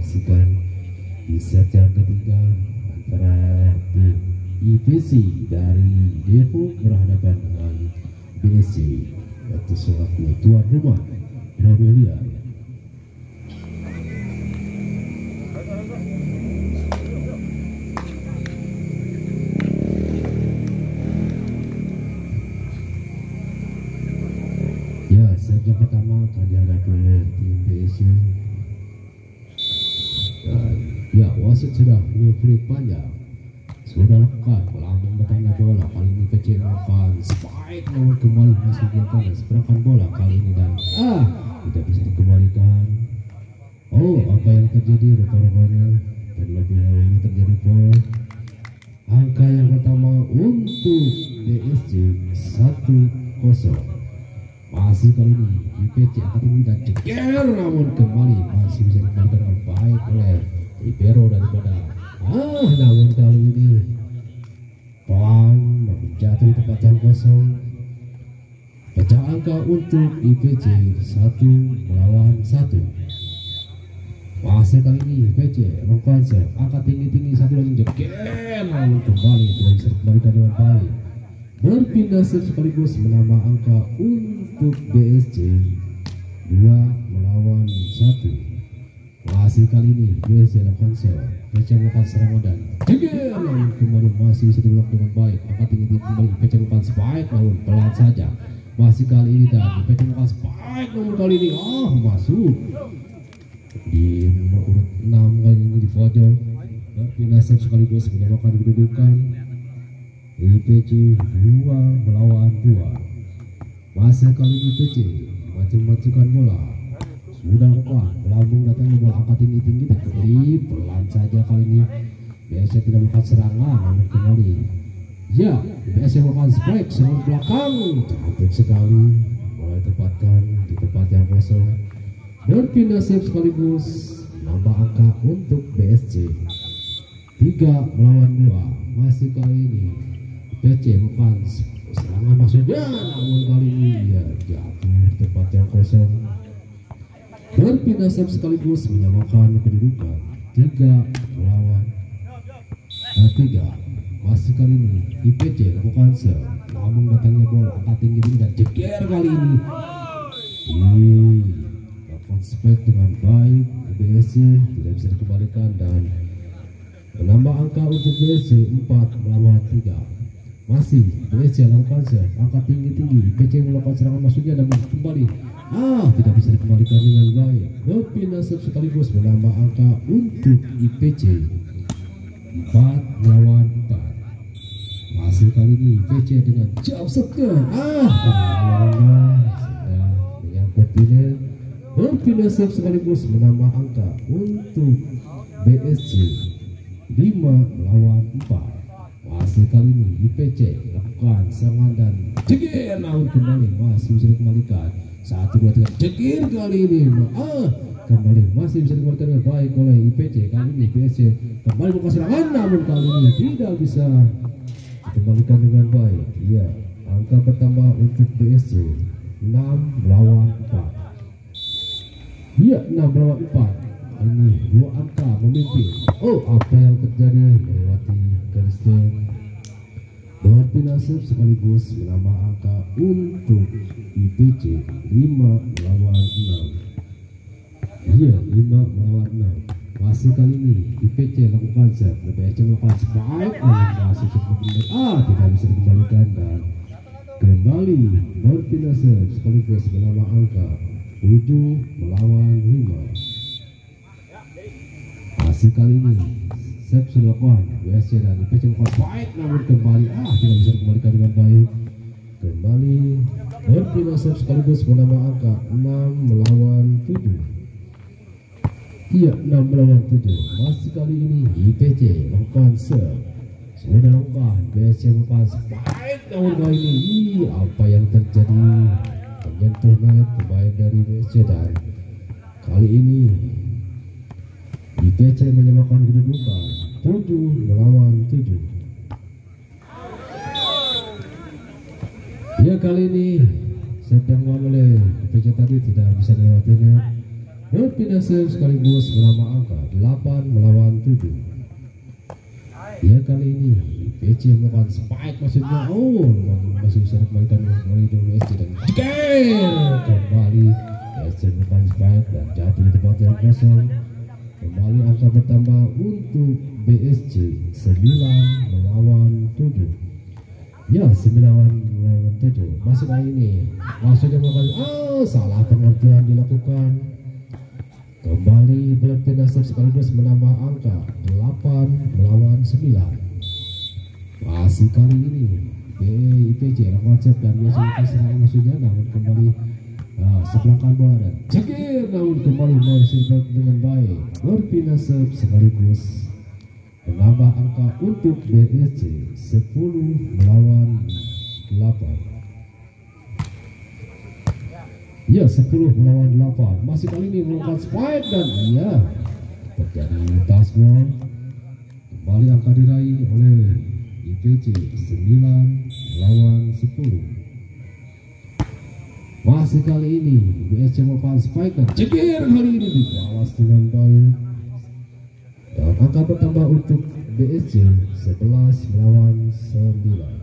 menyaksikan di set yang ketiga antara tim IPC dari Depok berhadapan dengan BSC yaitu selaku tuan rumah Romelia. Ya, set yang pertama akan dihadapi oleh tim BSC. Dan ya, wasit sudah memberi panjang, sudah lengkap melambung datangnya bola. Kali ini PC melakukan spike namun kembali masih diakan seberangkan bola kali ini dan tidak bisa dikembalikan. Oh, apa yang terjadi rupa-rupanya dan lebih ini terjadi foul. Angka yang pertama untuk BSC 1-0. Masih kali ini IPC akan tinggi dan ceker namun kembali masih bisa dikembalikan dengan baik oleh Ibero daripada namun kali ini pelan namun jatuh di tempat yang kosong. Pecah angka untuk IPC 1-1. Masih kali ini IPC mengkonsep angka tinggi-tinggi satu lagi ceker namun kembali tidak bisa dikembalikan dengan baik. Berpindah sekaligus menambah angka untuk BSC 2-1. Masih kali ini BSC lakukan sel, PC melakukan serangan dan namun kembali masih bisa dilakukan dengan baik. Angka tinggi kembali PC melakukan spike namun pelan saja. Masih kali ini dan PC melakukan spike namun kali ini masuk di nomor urut 6 kali ini di pojok. Berpindah sekaligus menyamakan kedudukan. IPC 2-2. Masa kali ini IPC maju-majukan bola, sudah kuat melambung datangnya bola angkat tinggi-tinggi dan kembali pelan saja kali ini. BSC tidak melakukan serangan namun kembali ya BSC melakukan spike serang belakang cantik sekali, mulai tempatkan di tempat yang kosong. Berpindah sekaligus nambah angka untuk BSC 3-2. Masih kali ini PC bukan serangan maksudnya namun kali ini ya jatuh di tempat yang kosong. Berpindah sekaligus menyamakan kedudukan 3-3. Masih kali ini IPC lakukan sel namun datangnya bola angkat tinggi dan ceker kali ini lakukan spike dengan baik. BSC tidak bisa dikembalikan dan menambah angka untuk BSC 4-3. Masih BSC lakukan sel angka tinggi-tinggi, PC melakukan serangan maksudnya dan kembali tidak bisa dikembalikan dengan baik. Berpindah sekaligus menambah angka untuk IPC 4-4. Masih kali ini IPC dengan jauh sekian menyangkut ini. Berpindah sekaligus menambah angka untuk BSC 5-4. Masih kali ini IPC lakukan serangan dan cekir namun kembali masih bisa dikembalikan. 1-2-3 cekir kali ini kembali masih bisa dikembalikan dengan baik oleh IPC. Kali ini BSC kembali melakukan serangan namun kali ini tidak bisa dikembalikan dengan baik. Ya, angka bertambah untuk BSC 6-4. Ya, 6-4. Ini 2 angka memimpin. Apa yang terjadi melewati Kristen. Berpindah sekaligus menambah angka untuk IPC 5-6. Iya, 5-6. Masih kali ini IPC lakukan set, BSC melakukan spike masih cukup tidak bisa dikembalikan dan kembali berpindah sekaligus menambah angka 7-5. Masih kali ini set sudah lakukan BSC dan IPC melakukan spike namun kembali tidak bisa dikembalikan dengan baik. Kembali berpindah sekaligus menambah angka 6-7. Iya, 6-7. Masih kali ini IPC lakukan serve, sudah lakukan BSC melakukan spike namun kali ini apa yang terjadi, menyentuh net pemain dari BSC dan kali ini IPC menyamakan kedudukan 7-7. Ya, kali ini set yang oleh IPC tadi tidak bisa melewatinya. berpindah serve sekaligus menambah angka 8 melawan 7. Ya kali ini PC melakukan spike maksudnya masih bisa dikembalikan oleh WSC dan kembali WSC melakukan spike dan jatuh di tempat yang kosong. Kembali angka bertambah untuk BSC 9 melawan 7. Ya 9 melawan 7. Masih kali ini maksudnya melakukan salah pengertian dilakukan. Kembali berpindah serve sekaligus menambah angka 8 melawan 9. Masih kali ini IPC konsep dan biasa serangan maksudnya, namun kembali sebelahkan bola dan cekir, namun kembali masih dengan baik. Berpindah serve sekaligus menambah angka untuk BSC 10 melawan 8. Ya 10 melawan 8. Masih kali ini melakukan spike dan ya terjadi touchdown. Kembali angka diraih oleh IPC 9 melawan 10. Masih kali ini BSC melakukan spike dan cekir, kali ini dibalas dengan baik. Dan angka bertambah untuk BSC 11 melawan 9.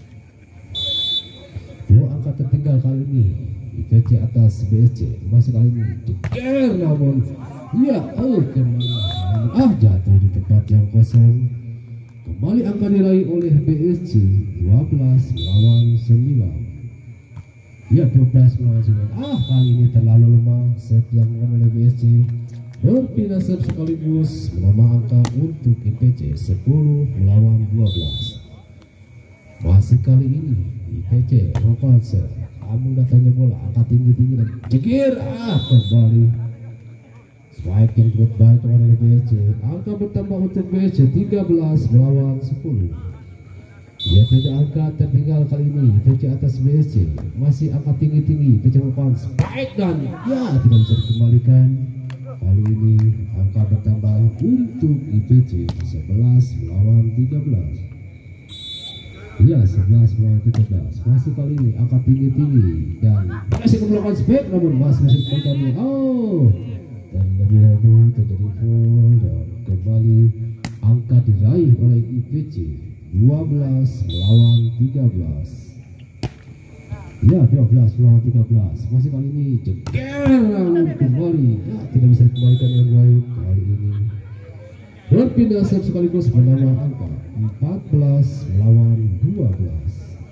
Dua angka tertinggal kali ini IPC atas BSC. Masih kali ini cekir, namun ya kembali jatuh di tempat yang kosong. Kembali angka diraih oleh BSC 12 melawan 9. Ya 12 melawan 9. Kali ini terlalu lemah set yang dilakukan oleh BSC. Berpindah serve sekaligus menambah angka untuk IPC 10 melawan 12. Masih kali ini IPC melakukan serve. Kamu datangnya bola angkat tinggi-tinggi dan cekir, kembali spike yang cukup baik oleh BSC. Angka bertambah untuk BSC 13 melawan 10. Ya tidak angka tertinggal kali ini IPC atas BSC. Masih angka tinggi-tinggi IPC melakukan spike dan ya tidak bisa dikembalikan. Kali ini angka bertambah untuk IPC 11 melawan 13. Ya 11 melawan 13. Masih kali ini angka tinggi-tinggi dan masih melakukan spike, namun masih dikembalikan. Dan lebih dahulu terjadi foul dan kembali angka diraih oleh IPC 12 melawan 13. Ya 12 melawan 13. Masih kali ini cekir, lalu kembali tidak bisa dikembalikan dengan baik. Kali ini berpindah serve sekaligus menambah angka 14 melawan 12.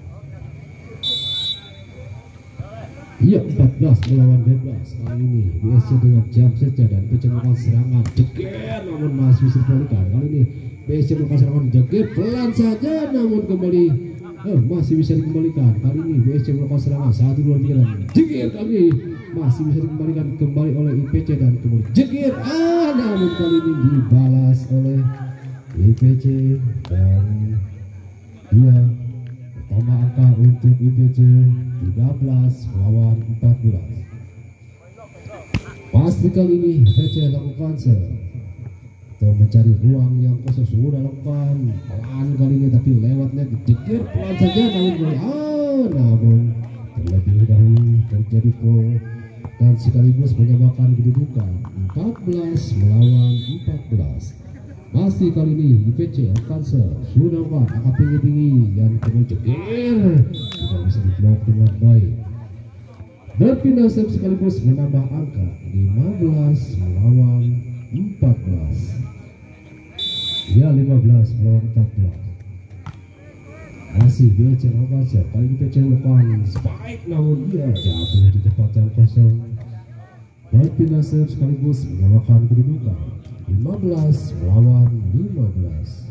Iya 14 melawan 12. Kali ini BSC dengan jam saja dan BSC melakukan serangan cekir, namun masih bisa dikembalikan. Kali ini BSC melakukan serangan cekir pelan saja, namun kembali masih bisa dikembalikan. Kali ini BSC melakukan serangan 1 2 3 dan cekir, kali ini masih bisa dikembalikan kembali oleh IPC dan kembali cekir, namun kali ini dibalas oleh IPC dan dia tambah angka untuk IPC 13 melawan 14. Pasti kali ini IPC lakukan atau mencari ruang yang kosong. Sudah lakukan pelan kali ini, tapi lewatnya dicekir pelan saja, namun terlebih dahulu terjadi foul dan sekaligus menyamakan kedudukan 14 melawan 14. Masih kali ini IPC akan sudah angkat tinggi-tinggi dan kemudian cekir tidak bisa diblok dengan baik. Berpindah serve sekaligus menambah angka 15 melawan 14. Ya 15 melawan 14. Masih BSC melakukan serve. Kali ini BSC melakukan spike, namun dia jatuh di tempat yang kosong. Berpindah serve sekaligus menyamakan kedudukan 15 melawan 15.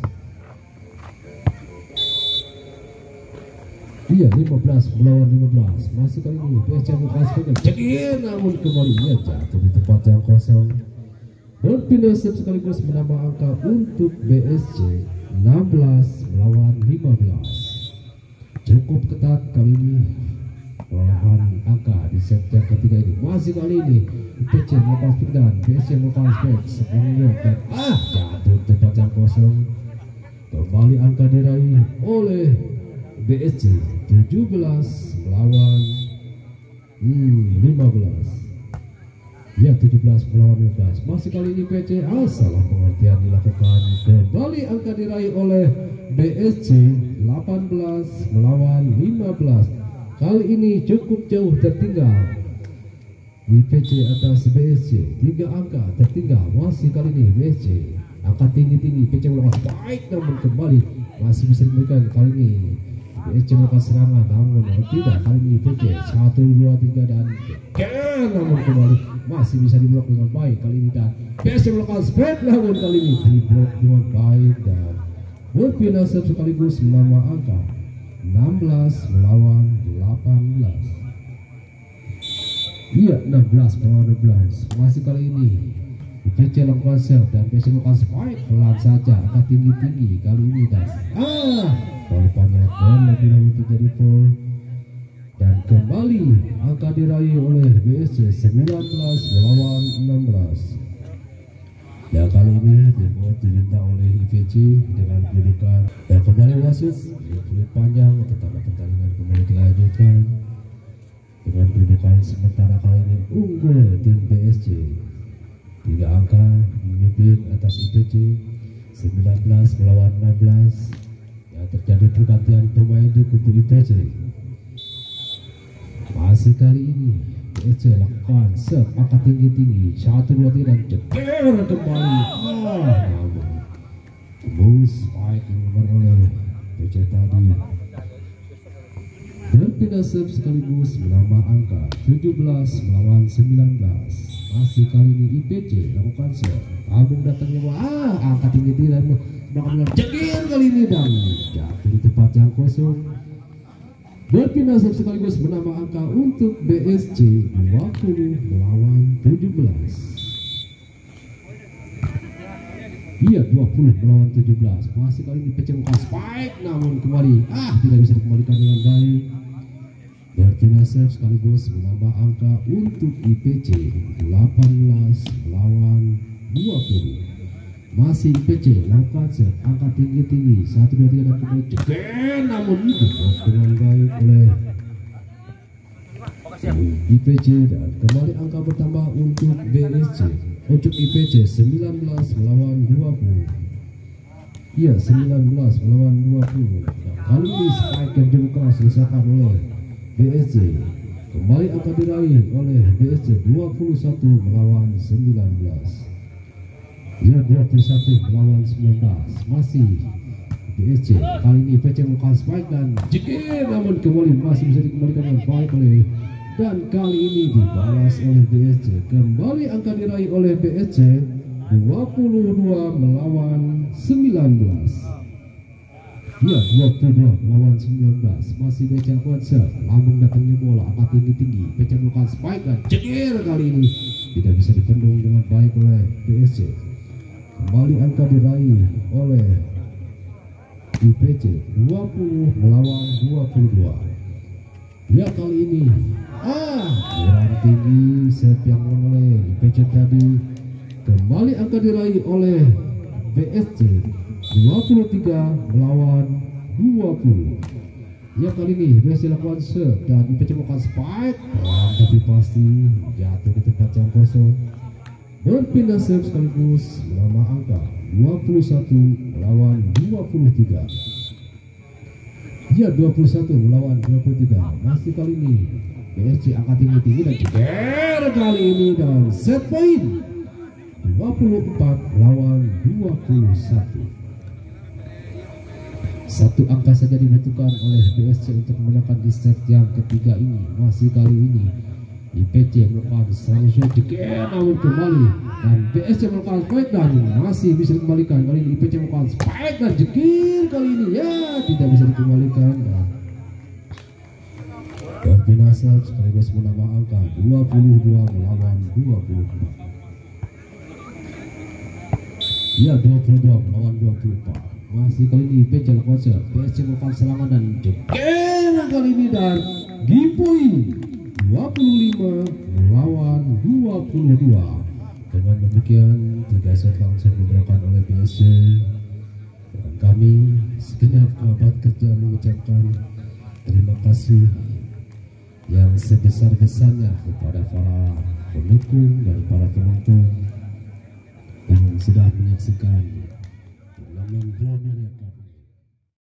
Iya 15 melawan 15. Masih kali ini BSC melakukan spike cekir, namun kembali dia jatuh di tempat yang kosong. Berpindah serve sekaligus menambah angka untuk BSC 16 melawan 15. Cukup ketat kali ini olahan angka di set yang ketiga ini. Masih kali ini IPC melakukan spike dan BSC melakukan spike sebelumnya dan jatuh tempat yang kosong. Kembali angka diraih oleh BSC 17 melawan 15. Ya 17 melawan 15. Masih kali ini PC salah pengertian dilakukan. Kembali angka diraih oleh BSC 18 melawan 15. Kali ini cukup jauh tertinggal. IPC atas BSC 3 angka tertinggal. Masih kali ini BSC angka tinggi-tinggi. PC melakukan baik namun kembali masih bisa diberikan. Kali ini BSC melakukan serangan namun tidak. Kali ini PC 1, 2, 3 dan namun kembali masih bisa diblok dengan baik kali ini. Dan BSC melakukan spread namun kali ini diblok dengan baik dan berpindah sekaligus menambah angka 16 melawan 18. Iya 16 melawan 12. Masih kali ini IPC lakukan serve dan BSC melakukan spike pelan saja angka tinggi-tinggi kali ini. Dan rupanya terlebih dahulu terjadi foul dan kembali angka diraih oleh BSC 19 melawan 16. Ya kali ini diminta oleh IPC dengan kedudukan dan kembali wasit kulit panjang tetapi pertandingan kembali dilanjutkan dengan kedudukan sementara kali ini unggul tim BSC 3 angka memimpin atas IPC 19 melawan 16. Ya terjadi pergantian pemain di kubu IPC. Masih kali ini BSC lakukan serve angka tinggi-tinggi 1, 2, 3 dan jeger kembali. Namun tembus spike yang dilakukan oleh BSC tadi. Berpindah serve sekaligus menambah angka 17 melawan 19. Masih kali ini IPC lakukan serve. Agung datangnya angka tinggi-tinggi dan melakukan jeger kali ini dan jatuh di tempat yang kosong. Berpindah serve sekaligus menambah angka untuk BSC 20 melawan 17. Iya 20 melawan 17. Masih kali ini IPC melakukan spike namun kembali tidak bisa dikembalikan dengan baik. Berpindah serve sekaligus menambah angka untuk IPC 18 melawan 20. Masih IPC lakukan serve angka tinggi-tinggi 1, 2, 3 dan kembali jeger namun diblok dengan baik oleh IPC dan kembali angka bertambah untuk BSC. Untuk IPC 19 melawan 20. Iya 19 melawan 20. Kali ini spike yang cukup keras diselesaikan oleh BSC. Kembali angka diraih oleh BSC 21 melawan 19. Ya 21 melawan 19. Masih BSC. Kali ini IPC melakukan spike dan jeger namun kembali masih bisa dikembalikan dengan baik oleh. Dan kali ini dibalas oleh BSC. Kembali angka diraih oleh BSC 22 melawan 19. Ya 22 melawan 19. Masih BSC kuat lambung datangnya bola angka tinggi-tinggi. BSC melakukan spike dan jeger kali ini tidak bisa dipendung dengan baik oleh BSC. Kembali angka diraih oleh IPC 20 melawan 22. Ya kali ini kurang tinggi serve yang oleh IPC tadi. Kembali angka diraih oleh BSC 23 melawan 20. Ya kali ini BSC lakukan serve dan IPC melakukan spike tapi pasti jatuh di tempat yang kosong. Berpindah serve sekaligus menambah angka 21 melawan 23. Ya 21 melawan 23. Masih kali ini BSC angka tinggi-tinggi dan jeger kali ini dan set point 24 melawan 21. Satu angka saja dibutuhkan oleh BSC untuk memenangkan di set yang ketiga ini. Masih kali ini IPC melakukan selanjutnya jeger namun kembali dan BSC melakukan spike dan masih bisa dikembalikan. Kali ini IPC melakukan spike dan jeger kali ini ya tidak bisa dikembalikan dan berpindah serve sekaligus menambah angka 22 melawan 24. Ya 22 melawan 24. Masih kali ini IPC lakukan serve. BSC melakukan serangan dan jeger kali ini dan game point 25 melawan 22. Dengan demikian 3 set langsung diberikan oleh BSC. Dan kami segenap kerabat kerja mengucapkan terima kasih yang sebesar-besarnya kepada para pendukung dan para penonton yang sudah menyaksikan turnamen Pro America.